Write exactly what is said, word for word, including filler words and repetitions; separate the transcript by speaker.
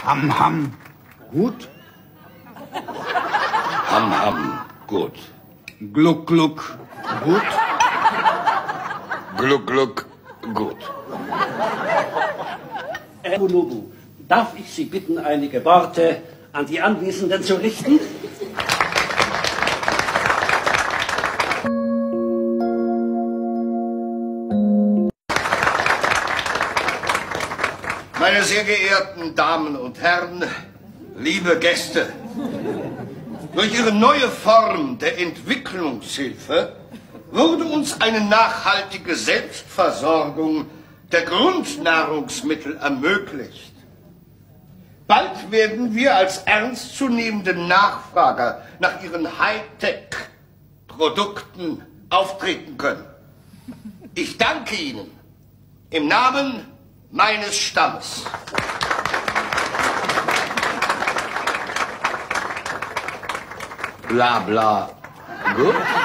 Speaker 1: Ham, ham. Gut?
Speaker 2: Ham, ham. Gut.
Speaker 1: Gluck, gluck. Gut?
Speaker 2: Gluck, gluck. Gut.
Speaker 3: Herr Bulubu, darf ich Sie bitten, einige Worte an die Anwesenden zu richten?
Speaker 2: Meine sehr geehrten Damen und Herren, liebe Gäste, durch Ihre neue Form der Entwicklungshilfe wurde uns eine nachhaltige Selbstversorgung der Grundnahrungsmittel ermöglicht. Bald werden wir als ernstzunehmende Nachfrager nach Ihren Hightech-Produkten auftreten können. Ich danke Ihnen im Namen meines Stammes. Bla bla. Gut?